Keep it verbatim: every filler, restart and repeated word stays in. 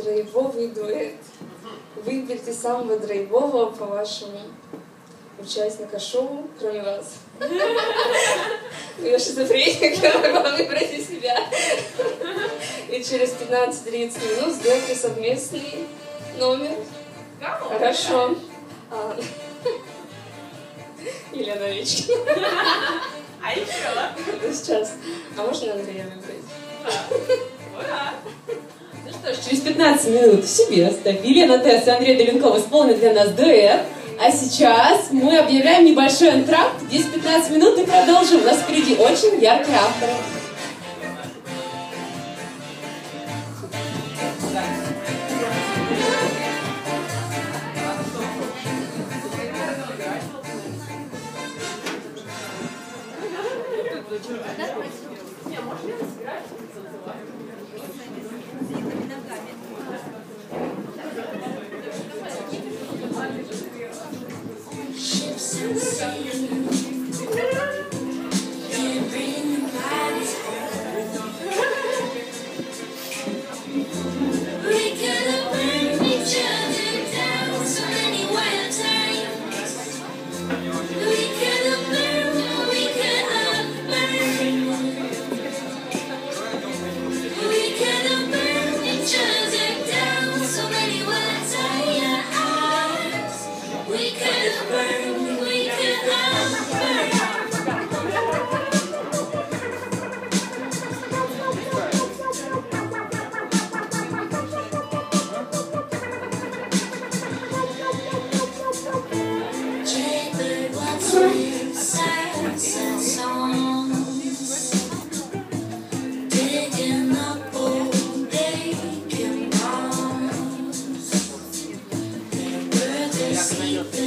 драйвовый дуэт. Выберите самого драйвового, по-вашему, участника шоу, кроме вас. Я шизофреник, я могла выбрать из себя. И через пятнадцать-тридцать минут сделайте совместный номер. Хорошо. А... Елена Овечкина. А еще? Сейчас. А можно Андрея выбрать? Ура! Ну что ж, через пятнадцать минут себе оставь. Елена Тесс и Андрей Доленков исполнят для нас дуэт. А сейчас мы объявляем небольшой антракт. десять-пятнадцать минут и продолжим. У нас впереди очень яркие авторы. Sleep.